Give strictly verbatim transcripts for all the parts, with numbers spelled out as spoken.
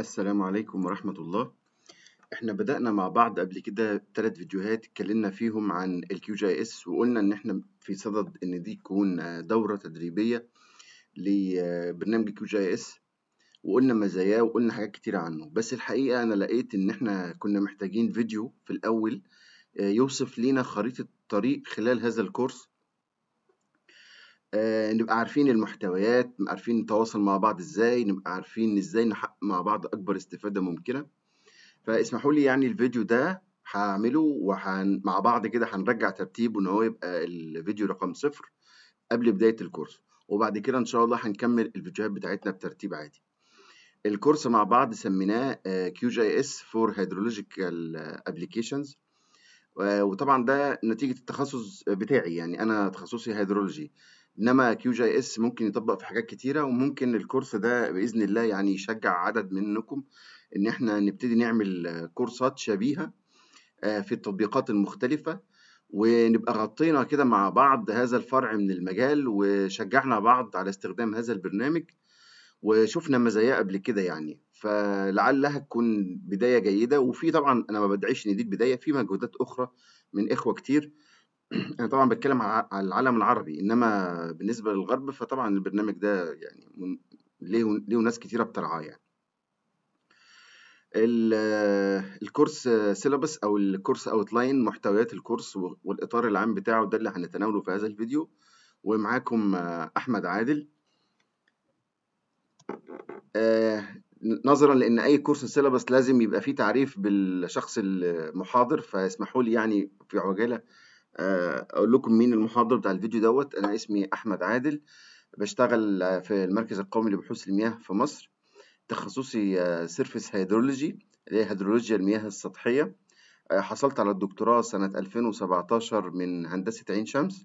السلام عليكم ورحمة الله. احنا بدأنا مع بعض قبل كده ثلاث فيديوهات اتكلمنا فيهم عن ال كيو جي إس، وقلنا ان احنا في صدد ان دي تكون دورة تدريبية لبرنامج كيو جي إس، وقلنا مزاياه وقلنا حاجات كتيرة عنه. بس الحقيقة انا لقيت ان احنا كنا محتاجين فيديو في الاول يوصف لنا خريطة طريق خلال هذا الكورس. آه، نبقى عارفين المحتويات، نبقى عارفين نتواصل مع بعض ازاي، نبقى عارفين ازاي نحقق مع بعض اكبر استفادة ممكنة. فاسمحوا لي يعني الفيديو ده هعمله وحن مع بعض كده هنرجع ترتيبه ان هو يبقى الفيديو رقم صفر قبل بداية الكورس، وبعد كده ان شاء الله هنكمل الفيديوهات بتاعتنا بترتيب عادي. الكورس مع بعض سميناه كيو جي اس فور هيدرولوجيكال ابلكيشنز، وطبعا ده نتيجة التخصص بتاعي، يعني انا تخصصي هيدرولوجي، انما كيو جي اس ممكن يطبق في حاجات كتيرة، وممكن الكورس ده بإذن الله يعني يشجع عدد منكم ان احنا نبتدي نعمل كورسات شبيهة في التطبيقات المختلفة، ونبقى غطينا كده مع بعض هذا الفرع من المجال، وشجعنا بعض على استخدام هذا البرنامج، وشفنا مزاياه قبل كده يعني. فلعلها تكون بداية جيدة، وفي طبعا انا ما بدعيش ان دي البداية، في مجهودات اخرى من اخوة كتير. انا طبعا بتكلم على على العالم العربي، انما بالنسبة للغرب فطبعا البرنامج ده يعني من- ليه ليه ناس كتيرة بترعاه يعني. ال- الكورس سيلابس او الكورس اوتلاين، محتويات الكورس والاطار العام بتاعه، ده اللي هنتناوله في هذا الفيديو. ومعاكم احمد عادل. آه، نظرا لان اي كورس سيلابس لازم يبقى فيه تعريف بالشخص المحاضر، فاسمحوا لي يعني في عجالة آه، اقول لكم مين المحاضر بتاع الفيديو دوت. انا اسمي احمد عادل، بشتغل في المركز القومي لبحوث المياه في مصر. تخصصي سيرفيس هيدرولوجي، اللي هي هيدرولوجيا المياه السطحية. آه، حصلت على الدكتوراه سنة ألفين وسبعتاشر من هندسة عين شمس،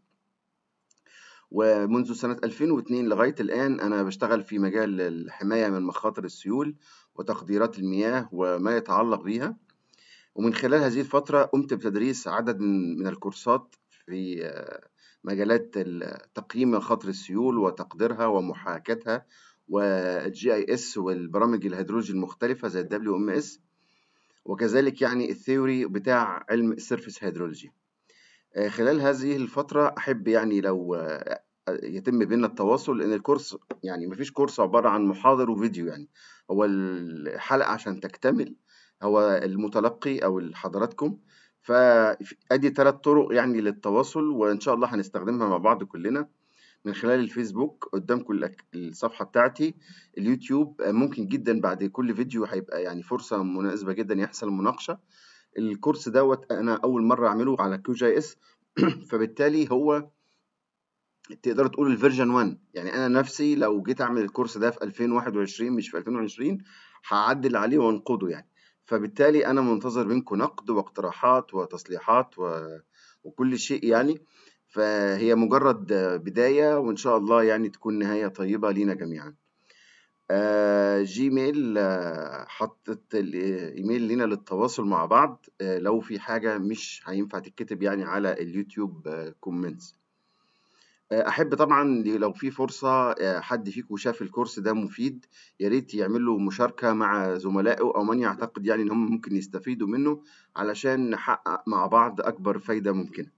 ومنذ سنة ألفين واثنين لغاية الآن أنا بشتغل في مجال الحماية من مخاطر السيول وتقديرات المياه وما يتعلق بها. ومن خلال هذه الفترة قمت بتدريس عدد من من الكورسات في آه، مجالات ال- تقييم مخاطر السيول وتقديرها ومحاكاتها، والجي اي اس والبرامج الهيدرولوجي المختلفة زي الدبليو ام اس، وكذلك يعني الثيوري بتاع علم السيرفيس هيدرولوجي. آه، خلال هذه الفترة أحب يعني لو آه، يتم بيننا التواصل، لأن الكورس يعني مفيش كورس عبارة عن محاضر وفيديو يعني. هو الحلقة عشان تكتمل هو المتلقي أو حضراتكم. فأدي ثلاث طرق يعني للتواصل، وإن شاء الله هنستخدمها مع بعض كلنا، من خلال الفيسبوك قدامكم الأك- الصفحة بتاعتي، اليوتيوب. آه، ممكن جدا بعد كل فيديو هيبقى يعني فرصة مناسبة جدا يحصل مناقشة. الكورس دوت أنا أول مرة أعمله على كيو جي إس فبالتالي هو تقدروا تقولوا الفيرجن واحد. يعني أنا نفسي لو جيت أعمل الكورس ده في ألفين وواحد وعشرين مش في ألفين وعشرين هعدل عليه وانقده يعني. فبالتالي أنا منتظر منكم نقد واقتراحات وتصليحات و... وكل شيء يعني. فهي مجرد بداية، وإن شاء الله يعني تكون نهاية طيبة لينا جميعا. آه، جيميل آه، حطت الايميل لينا للتواصل مع بعض، آه، لو في حاجة مش هينفع تتكتب يعني على اليوتيوب كومنتس. احب طبعا لو في فرصة آه، حد فيكم شاف الكورس ده مفيد، يا ريت يعمل له مشاركة مع زملائه او من يعتقد يعني ان هم ممكن يستفيدوا منه، علشان نحقق مع بعض اكبر فايدة ممكنة.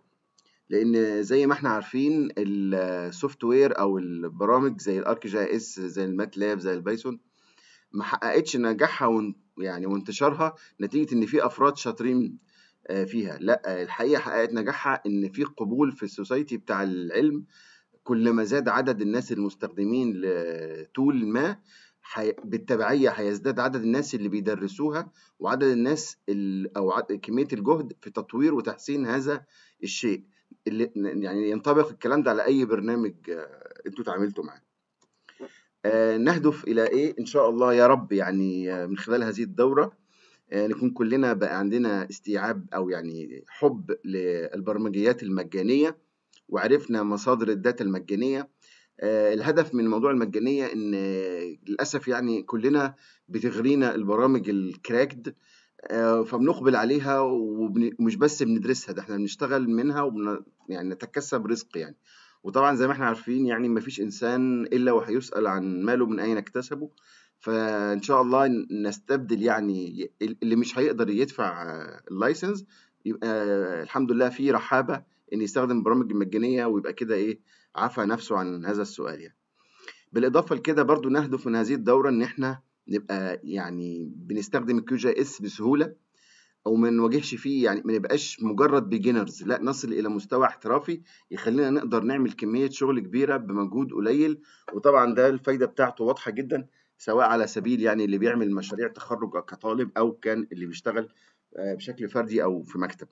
لان زي ما احنا عارفين السوفت وير او البرامج زي الارك جي اس زي الماتلاب زي البايثون ما حققتش نجاحها وان يعني وانتشارها نتيجة إن في أفراد شاطرين آه، فيها. لأ، الحقيقة حققت نجاحها إن في قبول في السوسايتي بتاع العلم. كل ما زاد عدد الناس المستخدمين لتول ما، حي... بالتبعية هيزداد عدد الناس اللي بيدرسوها، وعدد الناس ال... أو عد... كمية الجهد في تطوير وتحسين هذا الشيء. اللي... يعني ينطبق الكلام ده على أي برنامج آه، أنتوا اتعاملتوا معاه. آه، نهدف إلى إيه إن شاء الله يا رب يعني، آه، من خلال هذه الدورة آه، نكون كلنا بقى عندنا استيعاب أو يعني حب للبرمجيات المجانية، وعرفنا مصادر الداتا المجانية. آه، الهدف من موضوع المجانية إن آه، للأسف يعني كلنا بتغرينا البرامج الكراكد، آه، فبنقبل عليها وبن- ومش بس بندرسها، ده احنا بنشتغل منها وبن يعني نتكسب رزق يعني. وطبعا زي ما احنا عارفين يعني مفيش إنسان إلا وهيسأل عن ماله من أين اكتسبه. فإن شاء الله نستبدل يعني اللي مش هيقدر يدفع اللايسنس، يبقى الحمد لله في رحابة إن يستخدم البرامج المجانية، ويبقى كده إيه، عفى نفسه عن هذا السؤال يعني. بالإضافة لكده برضو نهدف من هذه الدورة إن إحنا نبقى يعني بنستخدم الكيو جي اس بسهولة، أو ما نواجهش فيه يعني ما نبقاش مجرد بيجنرز، لا نصل إلى مستوى احترافي يخلينا نقدر نعمل كمية شغل كبيرة بمجهود قليل. وطبعا ده الفايدة بتاعته واضحة جدا، سواء على سبيل يعني اللي بيعمل مشاريع تخرج كطالب، أو كان اللي بيشتغل آه، بشكل فردي أو في مكتب.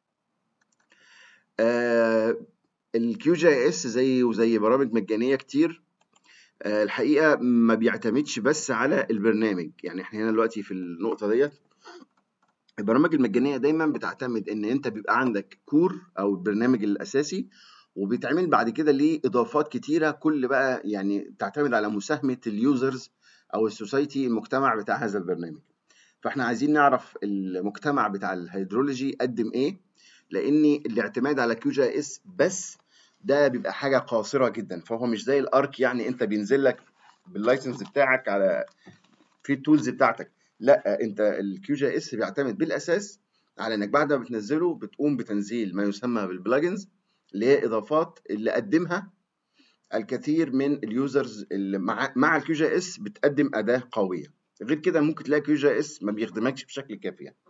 الكيو جي اس زي وزي برامج مجانية كتير آه، الحقيقة ما بيعتمدش بس على البرنامج. يعني احنا هنا دلوقتي في النقطة ديت، البرامج المجانية دايما بتعتمد ان انت بيبقى عندك كور او البرنامج الاساسي، وبيتعمل بعد كده ليه اضافات كتيرة، كل بقى يعني تعتمد على مساهمة اليوزرز او السوسايتي، المجتمع بتاع هذا البرنامج. فاحنا عايزين نعرف المجتمع بتاع الهيدرولوجي قدم ايه، لان الاعتماد على كيو جي اس بس ده بيبقى حاجة قاصرة جدا. فهو مش زي الارك، يعني انت بينزل لك باللايسنس بتاعك على في التولز بتاعتك. لا، انت الكيو جي اس بيعتمد بالاساس على انك بعد ما بتنزله بتقوم بتنزيل ما يسمى بالبلجنز، اللي هي اضافات اللي قدمها الكثير من اليوزرز اللي مع مع الكيو جي اس بتقدم اداه قويه. غير كده ممكن تلاقي كيو جي اس ما بيخدمكش بشكل كافي يعني.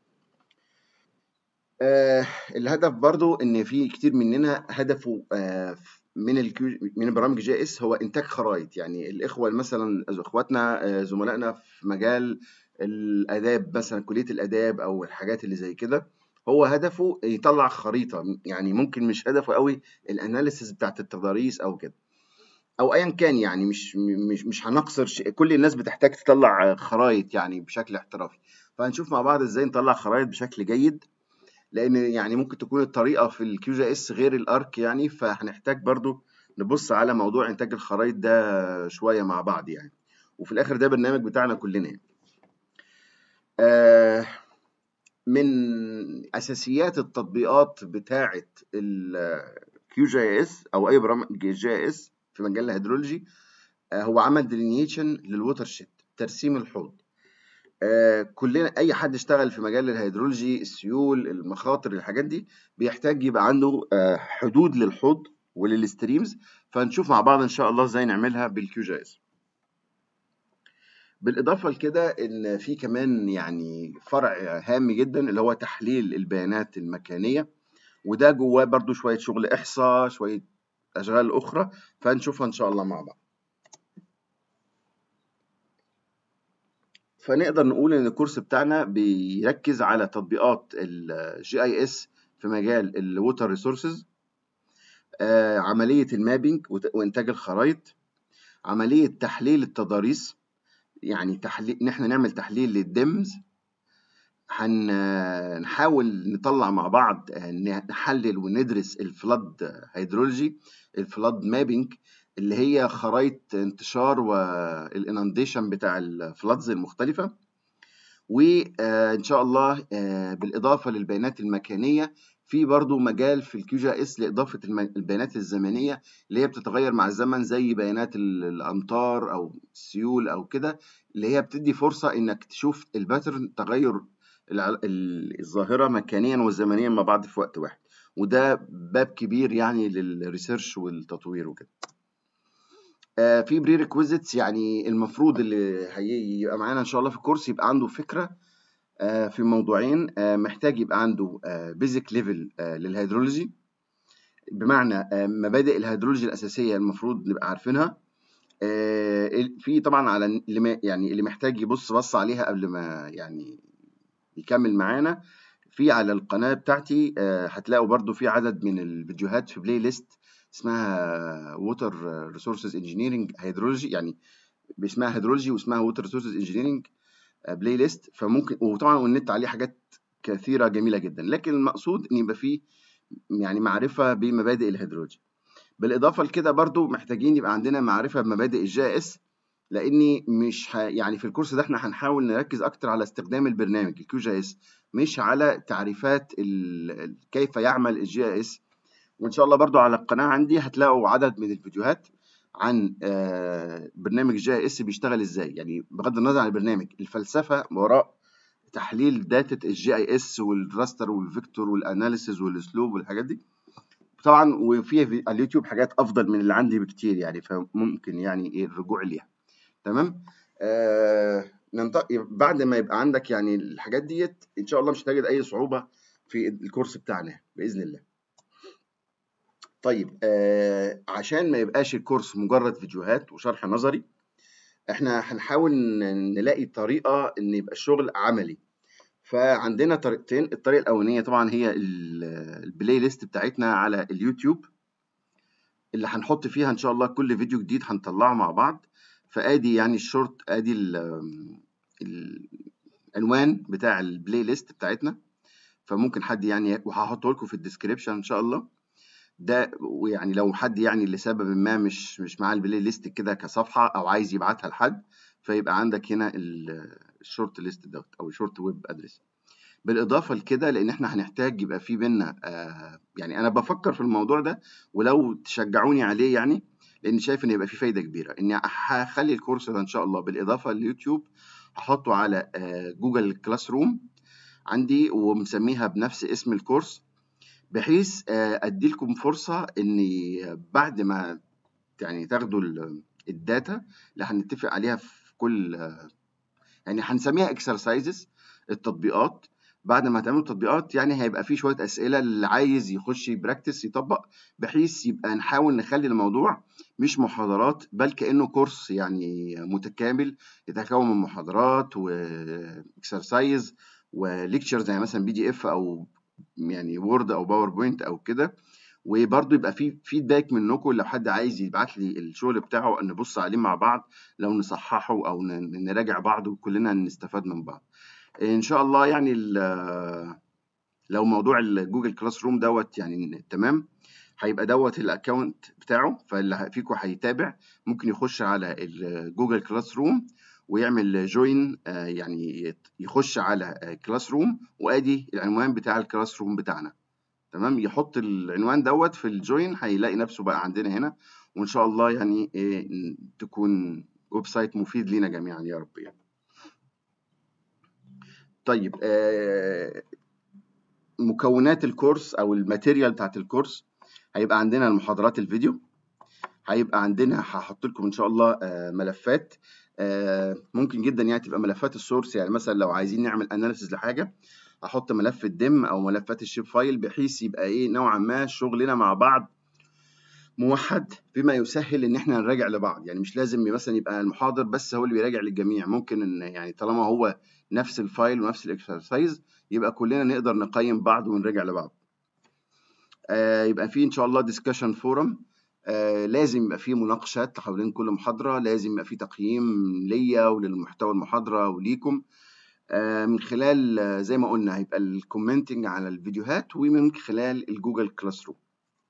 آه الهدف برضو ان في كتير مننا هدفه آه من الكيو من برامج جي اس هو انتاج خرائط. يعني الاخوه مثلا اخواتنا آه زملائنا في مجال الاداب، مثلا كليه الاداب او الحاجات اللي زي كده، هو هدفه يطلع خريطه. يعني ممكن مش هدفه قوي الاناليسيس بتاعت التضاريس او كده، او ايا كان. يعني مش مش مش هنقصر شيء. كل الناس بتحتاج تطلع خرائط يعني بشكل احترافي. فهنشوف مع بعض ازاي نطلع خرائط بشكل جيد، لان يعني ممكن تكون الطريقه في الكيو جي اس غير الارك يعني. فهنحتاج برضو نبص على موضوع انتاج الخرائط ده شويه مع بعض يعني. وفي الاخر ده برنامج بتاعنا كلنا يعني. آه من اساسيات التطبيقات بتاعه الكيو جي اس او اي برامج جي اس في مجال الهيدرولوجي آه هو عمل ديلينيشن للووتر شيد، ترسيم الحوض. آه، كلنا اي حد اشتغل في مجال الهيدرولوجي، السيول، المخاطر، الحاجات دي بيحتاج يبقى عنده آه، حدود للحوض وللستريمز. فنشوف مع بعض ان شاء الله ازاي نعملها بالكيو جي اس. بالاضافه لكده ان في كمان يعني فرع هام جدا اللي هو تحليل البيانات المكانيه، وده جواه برضو شويه شغل احصاء، شويه اشغال اخرى، فنشوفها ان شاء الله مع بعض. فنقدر نقول ان الكورس بتاعنا بيركز على تطبيقات الجي اي اس في مجال الووتر ريسورسز، عملية المابينج وانتاج الخرائط، عملية تحليل التضاريس، يعني تحليل ان احنا نعمل تحليل للدمز. هنحاول نطلع مع بعض نحلل وندرس الفلاد هيدرولوجي، الفلاد مابينج اللي هي خرائط انتشار والانانديشن بتاع الفلادز المختلفة. وإن شاء الله بالإضافة للبيانات المكانية، في برضو مجال في الكيو جي اس لإضافة البيانات الزمنية اللي هي بتتغير مع الزمن، زي بيانات الأمطار أو السيول أو كده، اللي هي بتدي فرصة إنك تشوف الباترن، تغير الظاهرة مكانيا وزمنيا مع بعض في وقت واحد. وده باب كبير يعني للريسيرش والتطوير وكده. آه في بري ريكويزيتس، يعني المفروض اللي هيبقى معانا ان شاء الله في الكورس يبقى عنده فكره آه في موضوعين. آه محتاج يبقى عنده بيزك ليفل للهيدرولوجي، بمعنى آه مبادئ الهيدرولوجي الاساسيه المفروض نبقى عارفينها. آه في طبعا على اللي يعني اللي محتاج يبص بص عليها قبل ما يعني يكمل معانا، في على القناه بتاعتي آه هتلاقوا برضو في عدد من الفيديوهات في بلاي ليست اسمها ووتر ريسورسز انجينيرنج هيدرولوجي، يعني باسمها هيدرولوجي واسمها ووتر ريسورسز انجينيرنج بلاي ليست. فممكن، وطبعا والنت عليه حاجات كثيره جميله جدا، لكن المقصود ان يبقى فيه يعني معرفه بمبادئ الهيدرولوجي. بالاضافه لكده برضو محتاجين يبقى عندنا معرفه بمبادئ الجي اس، لاني مش ه... يعني في الكورس ده احنا هنحاول نركز اكتر على استخدام البرنامج الكيو جي اس، مش على تعريفات ال... كيف يعمل الجي اس. وان شاء الله برضو على القناه عندي هتلاقوا عدد من الفيديوهات عن آه، برنامج جي اس بيشتغل ازاي، يعني بغض النظر عن البرنامج، الفلسفه وراء تحليل داتا الجي اي اس والراستر والفيكتور والاناليسيز والاسلوب والحاجات دي. طبعا وفي في- على اليوتيوب حاجات افضل من اللي عندي بكتير يعني، فممكن يعني ايه الرجوع ليها. تمام. آه ننط- بعد ما يبقى عندك يعني الحاجات ديت، ان شاء الله مش هتجد اي صعوبه في الكورس بتاعنا باذن الله. طيب، آه عشان ما يبقاش الكورس مجرد فيديوهات وشرح نظري، احنا هنحاول ن- نلاقي طريقه ان يبقى الشغل عملي. فعندنا طريقتين. الطريقه الاولانيه طبعا هي ال- البلاي ليست بتاعتنا على اليوتيوب، اللي هنحط فيها ان شاء الله كل فيديو جديد هنطلعه مع بعض. فادي يعني الشورت، ادي ال- العنوان بتاع البلاي ليست بتاعتنا. فممكن حد يعني، وهحطه لكم في الديسكريبشن ان شاء الله ده. ويعني لو حد يعني لسبب ما مش مش معاه البلاي ليست كده كصفحه، او عايز يبعتها لحد، فيبقى عندك هنا ال- الشورت ليست دوت او الشورت ويب ادرس. بالاضافه لكده، لان احنا هنحتاج يبقى في بينا آه يعني انا بفكر في الموضوع ده، ولو تشجعوني عليه يعني، لان شايف ان يبقى في فايده كبيره، اني هخلي الكورس ده ان شاء الله بالاضافه لليوتيوب هحطه على آه جوجل كلاس روم عندي، ومسميها بنفس اسم الكورس، بحيث آه ادي لكم فرصه اني بعد ما يعني تاخدوا ال- الداتا اللي هنتفق عليها في كل، يعني هنسميها اكسرسايزز، التطبيقات. بعد ما هتعملوا التطبيقات يعني هيبقى في شويه اسئله اللي عايز يخش يبراكتس يطبق، بحيث يبقى نحاول نخلي الموضوع مش محاضرات، بل كانه كورس يعني متكامل، يتكون من محاضرات واكسرسايز وليكتشرز، يعني مثلا بي دي اف او يعني وورد او باوربوينت او كده. وبرضه يبقى في فيدباك منكم، لو حد عايز يبعت لي الشغل بتاعه نبص عليه مع بعض، لو نصححه او ن- نراجع بعض وكلنا نستفاد من بعض ان شاء الله. يعني ال- لو موضوع الجوجل كلاس روم دوت يعني تمام، هيبقى دوت الاكونت بتاعه، فاللي فيكم هيتابع ممكن يخش على الجوجل كلاس روم ويعمل جوين، يعني يخش على كلاس روم، وادي العنوان بتاع الكلاس روم بتاعنا. تمام، يحط العنوان دوت في الجوين، هيلاقي نفسه بقى عندنا هنا. وان شاء الله يعني ايه ن- تكون ويب سايت مفيد لينا جميعا يا رب يعني. طيب، آه مكونات الكورس او الماتيريال بتاعت الكورس، هيبقى عندنا المحاضرات الفيديو، هيبقى عندنا هحط لكم ان شاء الله آه ملفات، آه ممكن جدا يعني تبقى ملفات السورس، يعني مثلا لو عايزين نعمل اناليسيز لحاجه، احط ملف الدم او ملفات الشيب فايل، بحيث يبقى ايه نوعا ما شغلنا مع بعض موحد، بما يسهل ان احنا نراجع لبعض. يعني مش لازم مثلا يبقى المحاضر بس هو اللي بيراجع للجميع، ممكن ان يعني طالما هو نفس الفايل ونفس الاكسرسايز، يبقى كلنا نقدر نقيم بعض ونراجع لبعض. آه يبقى في ان شاء الله ديسكشن فورم، آه لازم يبقى في مناقشات حوالين كل محاضرة، لازم يبقى في تقييم ليا وللمحتوى المحاضرة وليكم، آه من خلال آه زي ما قلنا هيبقى الكومنتنج على الفيديوهات، ومن خلال الجوجل كلاس روم.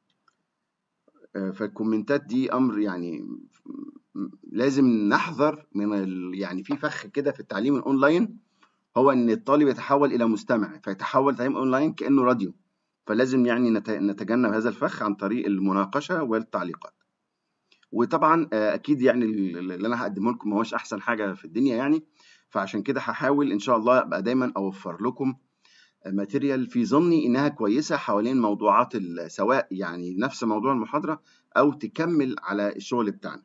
فالكومنتات دي امر يعني م- لازم نحذر من ال... يعني في فخ كده في التعليم الاونلاين، هو ان الطالب يتحول الى مستمع، فيتحول تعليم اونلاين كانه راديو. فلازم يعني نت... نتجنب هذا الفخ عن طريق المناقشه والتعليقات. وطبعا آه، اكيد يعني ال- اللي انا هقدمه لكم ما هوش احسن حاجه في الدنيا يعني، فعشان كده هحاول ان شاء الله ابقى دايما اوفر لكم ماتيريال في ظني انها كويسه حوالين موضوعات ال- سواء يعني نفس موضوع المحاضره، او تكمل على الشغل بتاعنا.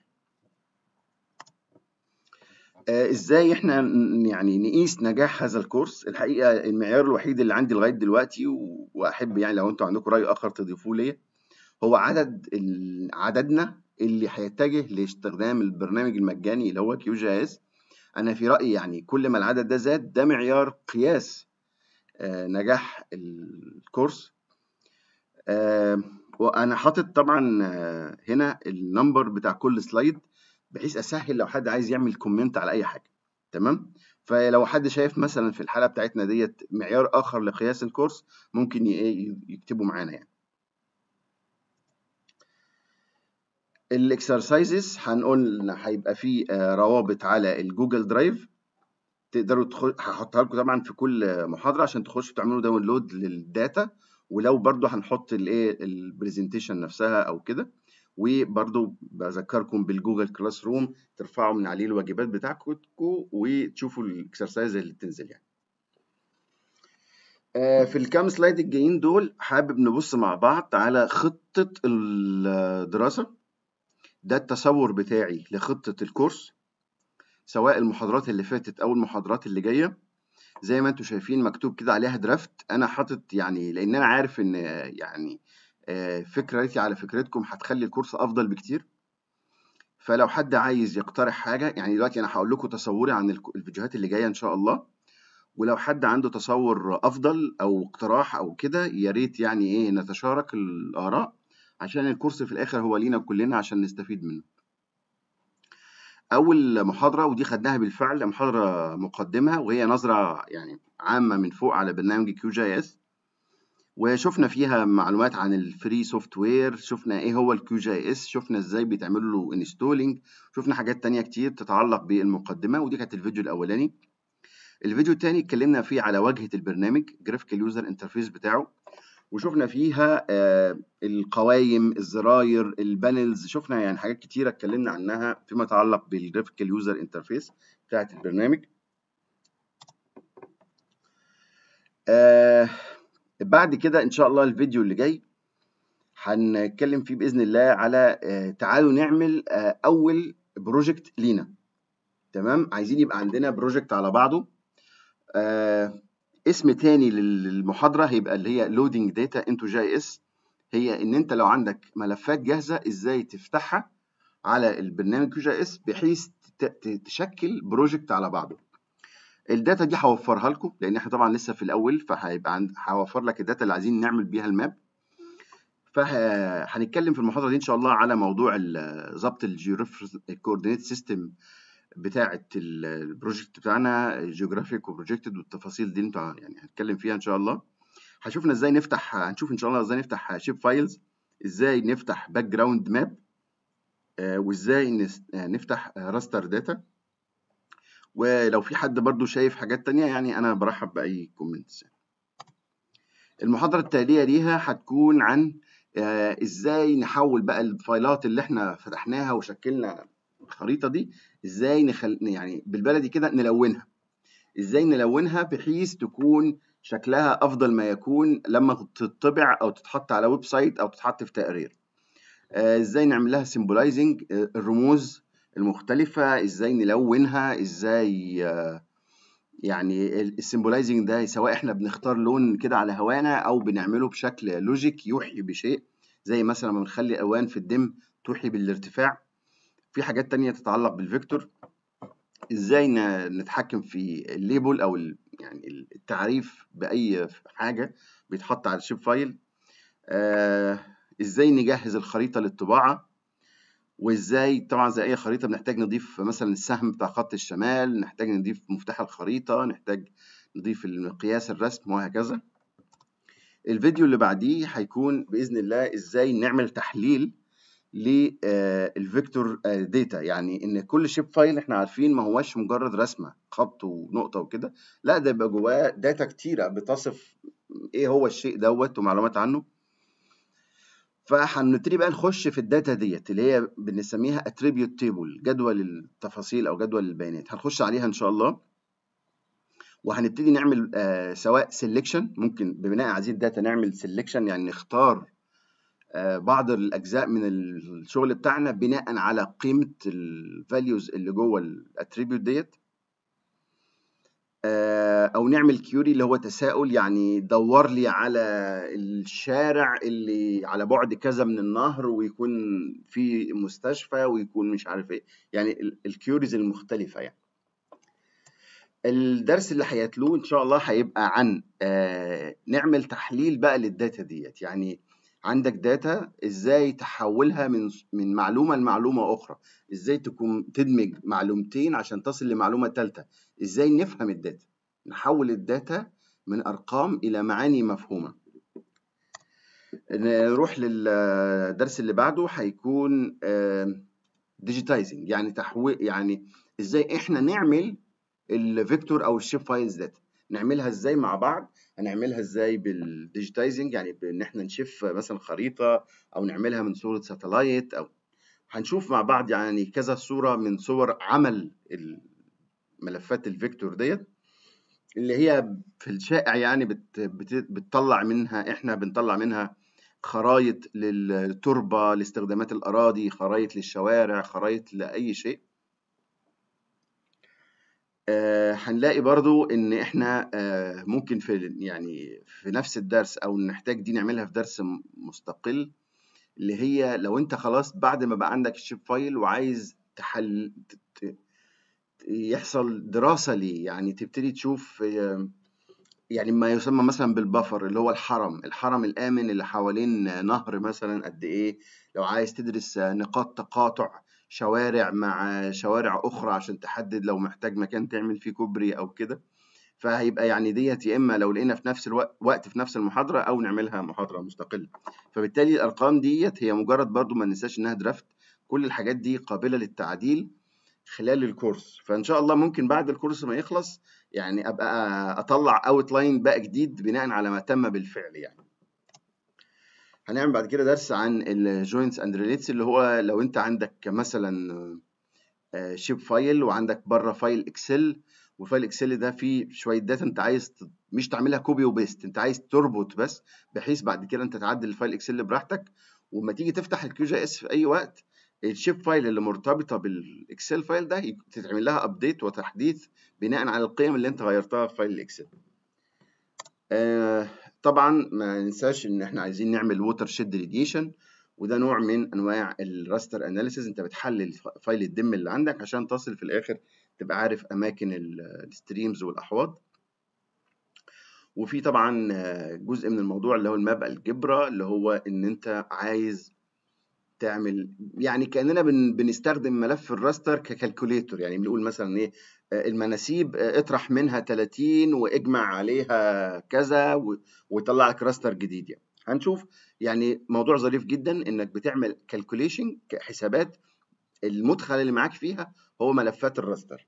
آه، ازاي احنا ن- يعني نقيس نجاح هذا الكورس؟ الحقيقه المعيار الوحيد اللي عندي لغايه دلوقتي، و- واحب يعني لو انتوا عندكم راي اخر تضيفوه لي، هو عدد ال- عددنا اللي هيتجه لاستخدام البرنامج المجاني اللي هو كيو جي اس. انا في رايي يعني كل ما العدد ده زاد، ده معيار قياس آه، نجاح الكورس. آه، وانا حاطط طبعا آه، هنا النمبر بتاع كل سلايد، بحيث اسهل لو حد عايز يعمل كومنت على اي حاجه. تمام. فلو حد شايف مثلا في الحلقه بتاعتنا ديت معيار اخر لقياس الكورس، ممكن ي- إيه يكتبوا معانا يعني. الاكسرسايزز هنقول هيبقى فيه آه، روابط على الجوجل درايف، تقدروا تخش، هحطها لكم طبعا في كل محاضره عشان تخشوا تعملوا داونلود للداتا، ولو برضو هنحط الايه البرزنتيشن نفسها او كده. وبرضو بذكركم بالجوجل كلاس روم ترفعوا من عليه الواجبات بتاعتكم وتشوفوا الاكسرسايز اللي بتنزل يعني. آه، في الكام سلايد الجايين دول حابب نبص مع بعض على خطة الدراسة. ده التصور بتاعي لخطة الكورس، سواء المحاضرات اللي فاتت أو المحاضرات اللي جاية. زي ما انتم شايفين مكتوب كده عليها درافت. أنا حاطط يعني لأن أنا عارف إن يعني آه، فكرتي على فكرتكم هتخلي الكورس أفضل بكتير. فلو حد عايز يقترح حاجة، يعني دلوقتي أنا هقول لكم تصوري عن الك- الفيديوهات اللي جاية إن شاء الله، ولو حد عنده تصور أفضل أو اقتراح أو كده يا ريت يعني إيه نتشارك الآراء، عشان الكورس في الآخر هو لينا كلنا عشان نستفيد منه. أول محاضرة ودي خدناها بالفعل، محاضرة مقدمة وهي نظرة يعني عامة من فوق على برنامج كيو جي اس، وشفنا فيها معلومات عن الفري سوفت وير، شفنا ايه هو الكيو جي اس، شفنا ازاي بيتعمل له انستولينج، شفنا حاجات تانية كتير تتعلق بالمقدمة، ودي كانت الفيديو الأولاني. الفيديو التاني اتكلمنا فيه على واجهة البرنامج، جرافيكال يوزر انترفيس بتاعه، وشفنا فيها آه القوائم، الزراير، البانلز، شفنا يعني حاجات كتيرة اتكلمنا عنها فيما يتعلق بالجرافيكال يوزر انترفيس بتاعت البرنامج. آه بعد كده ان شاء الله الفيديو اللي جاي هنتكلم فيه باذن الله على آه تعالوا نعمل آه اول بروجكت لينا. تمام، عايزين يبقى عندنا بروجكت على بعضه. آه اسم تاني للمحاضرة هيبقى اللي هي loading data into جي اس. هي ان انت لو عندك ملفات جاهزة ازاي تفتحها على البرنامج كيو جي اس بحيث تشكل بروجكت على بعضه. الداتا دي هوفرها لكم لان احنا طبعا لسه في الاول، فهيبقى عند هوفر لك الداتا اللي عايزين نعمل بيها الماب. فهنتكلم في المحاضرة دي ان شاء الله على موضوع ضبط الجيوغرافيك كوردينيت سيستم بتاعه البروجكت بتاعنا، جيوغرافيك وبروجكتد، والتفاصيل دي انتوا يعني هنتكلم فيها ان شاء الله. هشوفنا ازاي نفتح هنشوف ان شاء الله ازاي نفتح شيب فايلز، ازاي نفتح باك جراوند ماب، وازاي نفتح راستر داتا. ولو في حد برضو شايف حاجات تانية يعني انا برحب باي كومنتس. المحاضرة التالية ليها هتكون عن آه ازاي نحول بقى الفايلات اللي احنا فتحناها وشكلنا الخريطة دي، ازاي نخل يعني بالبلدي كده نلونها. ازاي نلونها بحيث تكون شكلها افضل ما يكون لما تطبع او تتحط على ويب سايت او تتحط في تقرير. آه ازاي نعمل لها سيمبولايزنج، آه الرموز المختلفة ازاي نلونها، ازاي آه يعني السيمبولايزنج ده سواء احنا بنختار لون كده على هوانا او بنعمله بشكل لوجيك يوحي بشيء، زي مثلا لما بنخلي الالوان في الدم توحي بالارتفاع. في حاجات تانية تتعلق بالفيكتور، ازاي نتحكم في الليبل او يعني التعريف باي حاجه بيتحط على الشيب فايل، آه ازاي نجهز الخريطه للطباعه، وازاي طبعا زي اي خريطه بنحتاج نضيف مثلا السهم بتاع خط الشمال، نحتاج نضيف مفتاح الخريطه، نحتاج نضيف المقياس الرسم وهكذا. الفيديو اللي بعديه هيكون باذن الله ازاي نعمل تحليل للفيكتور داتا، يعني ان كل شيب فايل احنا عارفين ما هوش مجرد رسمه خط ونقطه وكده، لا ده يبقى جواه داتا كتيره بتصف ايه هو الشيء دوت ومعلومات عنه. فهنبتدي بقى نخش في الداتا ديت اللي هي بنسميها اتريبيوت تيبل، جدول التفاصيل او جدول البيانات، هنخش عليها ان شاء الله. وهنبتدي نعمل آه سواء سيلكشن، ممكن ببناء على هذه الداتا نعمل سيلكشن يعني نختار بعض الاجزاء من الشغل بتاعنا بناء على قيمه الفاليوز اللي جوه الاتريبيوت ديت، او نعمل كيوري اللي هو تساؤل، يعني دور لي على الشارع اللي على بعد كذا من النهر ويكون في مستشفى ويكون مش عارف ايه، يعني الكيوريز المختلفه. يعني الدرس اللي هيتلوه ان شاء الله هيبقى عن آه نعمل تحليل بقى للداتا ديت. يعني عندك داتا ازاي تحولها من من معلومه لمعلومه اخرى، ازاي تكون تدمج معلومتين عشان تصل لمعلومه ثالثه، ازاي نفهم الداتا، نحول الداتا من ارقام الى معاني مفهومه. نروح للدرس اللي بعده هيكون ديجيتايزنج، يعني تحويل، يعني ازاي احنا نعمل الفيكتور او الشيب فايلز داتا. نعملها ازاي مع بعض؟ هنعملها ازاي بالديجيتايزنج، يعني بان احنا نشوف مثلا خريطه، او نعملها من صوره ساتلايت، او هنشوف مع بعض يعني كذا صوره من صور عمل الملفات الفيكتور ديت، اللي هي في الشائع يعني بت بت بتطلع منها، احنا بنطلع منها خرايط للتربه، لاستخدامات الاراضي، خرايط للشوارع، خرايط لاي شيء. آه، هنلاقي برضو ان احنا آه، ممكن في يعني في نفس الدرس، او نحتاج دي نعملها في درس م- مستقل، اللي هي لو انت خلاص بعد ما بقى عندك الشيب فايل وعايز تحل ت- ت- يحصل دراسة ليه، يعني تبتدي تشوف آه، يعني ما يسمى مثلا بالبفر، اللي هو الحرم الحرم الآمن اللي حوالين نهر مثلا قد ايه. لو عايز تدرس آه، نقاط تقاطع شوارع مع شوارع أخرى عشان تحدد لو محتاج مكان تعمل فيه كوبري أو كده، فهيبقى يعني ديّة يا إما لو لقينا في نفس الوق وقت في نفس المحاضرة، أو نعملها محاضرة مستقلة. فبالتالي الأرقام ديّة هي مجرد برضه ما ننساش إنها draft، كل الحاجات دي قابلة للتعديل خلال الكورس، فإن شاء الله ممكن بعد الكورس ما يخلص يعني أبقى أطلّع outline بقى جديد بناءً على ما تم بالفعل يعني. هنعمل بعد كده درس عن الjoins and relates، اللي هو لو أنت عندك مثلًا آه، شيب فايل وعندك بره فايل اكسل، وفايل اكسل ده فيه شويه داتا انت عايز ت- مش تعملها كوبي وبيست، انت عايز تربط بس، بحيث بعد كده انت تعدل الفايل اكسل براحتك، وما تيجي تفتح الكيو جي اس في اي وقت الشيب فايل اللي مرتبطه بالاكسل فايل ده يك- تتعمل لها ابديت وتحديث بناء على القيم اللي انت غيرتها في فايل الاكسل. آه، طبعا ما ننساش ان احنا عايزين نعمل ووتر شيد ريديشن، وده نوع من انواع الراستر اناليسيز، انت بتحلل ف- فايل الدم اللي عندك عشان تصل في الاخر تبقى عارف اماكن الستريمز والاحواض. وفي طبعا آه، جزء من الموضوع اللي هو الماب الجبرا، اللي هو ان انت عايز تعمل يعني كأننا بن بنستخدم ملف الراستر ككالكوليتور، يعني بنقول مثلا ايه آه، المناسيب آه، اطرح منها ثلاثين واجمع عليها كذا و- ويطلع لك راستر جديد يعني. هنشوف يعني موضوع ظريف جدا انك بتعمل كالكوليشن حسابات، المدخل اللي معاك فيها هو ملفات الراستر.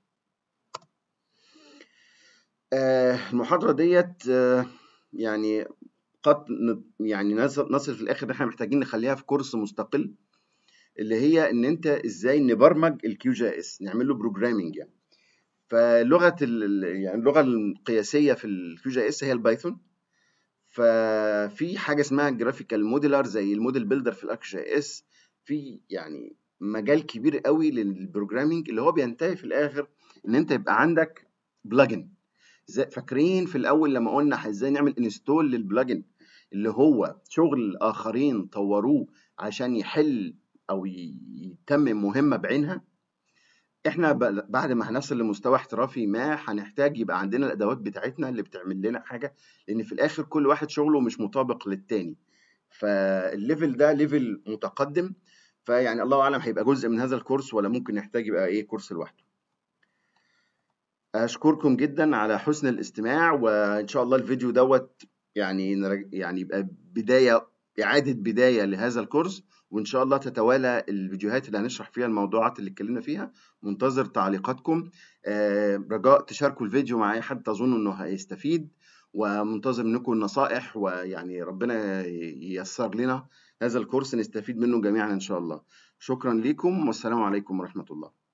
آه، المحاضرة ديت آه، يعني قد ن- يعني نصل نصل في الاخر ان احنا محتاجين نخليها في كورس مستقل، اللي هي ان انت ازاي نبرمج الكيو جي اس، نعمل له بروجرامنج يعني. فلغه ال ال- يعني اللغه القياسيه في الكيو جي اس هي البايثون. ففي حاجه اسمها جرافيكال موديلر زي الموديل بيلدر في الارك جي اس، في يعني مجال كبير قوي للبروجرامنج، اللي هو بينتهي في الاخر ان انت يبقى عندك بلجن. زي فاكرين في الاول لما قلنا ازاي نعمل انستول للبلجن، اللي هو شغل اخرين طوروه عشان يحل او ي- يتمم مهمه بعينها. احنا ب- بعد ما هنصل لمستوى احترافي ما هنحتاج يبقى عندنا الادوات بتاعتنا اللي بتعمل لنا حاجه، لان في الاخر كل واحد شغله مش مطابق للتاني، فالليفل ده ليفل متقدم. فيعني الله اعلم هيبقى جزء من هذا الكورس، ولا ممكن نحتاج يبقى ايه كورس لوحده. أشكركم جدًا على حسن الاستماع، وإن شاء الله الفيديو دوّة يعني نرج يعني يبقى بداية إعادة بداية لهذا الكورس، وإن شاء الله تتوالى الفيديوهات اللي هنشرح فيها الموضوعات اللي اتكلمنا فيها. منتظر تعليقاتكم، آآ رجاء تشاركوا الفيديو مع أي حد تظنوا إنه هيستفيد، ومنتظر منكم النصائح، ويعني ربنا ي ييسر لنا هذا الكورس نستفيد منه جميعًا إن شاء الله. شكرًا ليكم، والسلام عليكم ورحمة الله.